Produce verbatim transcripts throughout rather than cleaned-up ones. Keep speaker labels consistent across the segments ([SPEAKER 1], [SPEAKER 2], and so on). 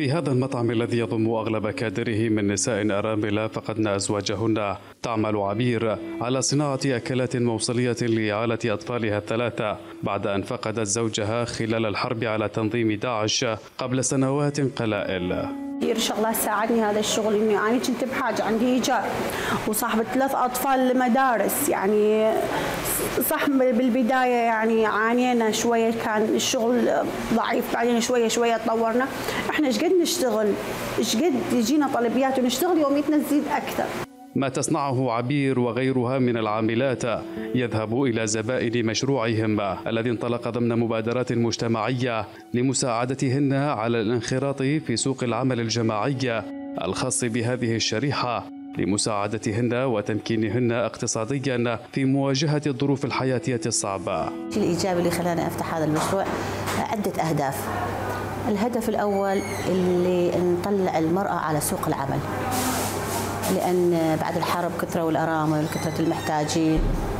[SPEAKER 1] في هذا المطعم الذي يضم أغلب كادره من نساء أرامل فقدن أزواجهن، تعمل عبير على صناعة أكلات موصلية لإعالة أطفالها الثلاثة بعد أن فقدت زوجها خلال الحرب على تنظيم داعش قبل سنوات قلائل.
[SPEAKER 2] كثير شغلات ساعدني هذا الشغل، اني انا كنت بحاجه، عندي ايجار وصاحبه ثلاث اطفال مدارس، يعني صح بالبدايه يعني عانينا شويه، كان الشغل ضعيف، بعدين شويه شويه تطورنا. احنا ايش قد نشتغل، ايش قد يجينا طلبيات ونشتغل يوميتنا تزيد اكثر.
[SPEAKER 1] ما تصنعه عبير وغيرها من العاملات يذهب إلى زبائن مشروعهم الذي انطلق ضمن مبادرات مجتمعية لمساعدتهن على الانخراط في سوق العمل الجماعي الخاص بهذه الشريحة، لمساعدتهن وتمكينهن اقتصاديا في مواجهة الظروف الحياتية الصعبة.
[SPEAKER 3] الإيجابي اللي خلاني أفتح هذا المشروع عدة أهداف. الهدف الأول اللي نطلع المرأة على سوق العمل، لأن بعد الحرب كثرة الأرامل، كثرة المحتاجين،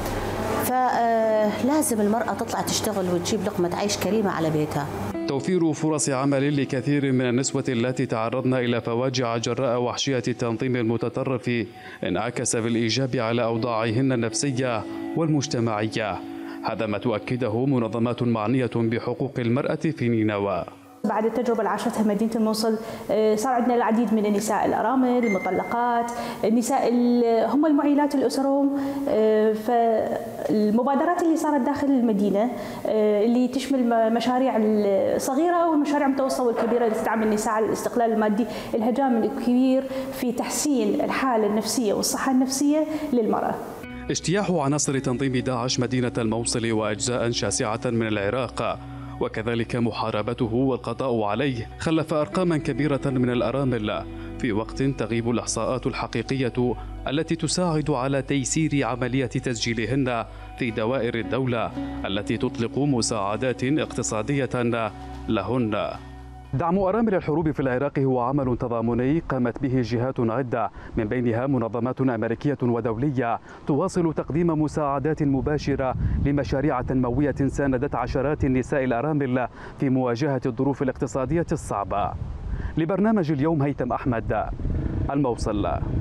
[SPEAKER 3] فلازم المرأة تطلع تشتغل وتجيب لقمة عيش كريمة على بيتها.
[SPEAKER 1] توفير فرص عمل لكثير من النسوة التي تعرضن إلى فواجع جراء وحشية التنظيم المتطرف انعكس بالإيجاب على أوضاعهن النفسية والمجتمعية. هذا ما تؤكده منظمات معنية بحقوق المرأة في نينوى.
[SPEAKER 4] بعد التجربة اللي عاشتها مدينة الموصل صار عندنا العديد من النساء الأرامل، المطلقات، النساء هم المعيلات الأسرهم. فالمبادرات اللي صارت داخل المدينة اللي تشمل مشاريع صغيرة والمشاريع المتوسطة والكبيرة اللي تدعم النساء على الاستقلال المادي، الهجام الكبير في تحسين الحالة النفسية والصحة النفسية للمرأة.
[SPEAKER 1] اجتياح عناصر تنظيم داعش مدينة الموصل وأجزاء شاسعة من العراق وكذلك محاربته والقضاء عليه خلف أرقاما كبيرة من الأرامل، في وقت تغيب الإحصاءات الحقيقية التي تساعد على تيسير عملية تسجيلهن في دوائر الدولة التي تطلق مساعدات اقتصادية لهن. دعم أرامل الحروب في العراق هو عمل تضامني قامت به جهات عدة، من بينها منظمات أمريكية ودولية تواصل تقديم مساعدات مباشرة لمشاريع تنموية ساندت عشرات النساء الأرامل في مواجهة الظروف الاقتصادية الصعبة. لبرنامج اليوم هيثم أحمد، الموصل.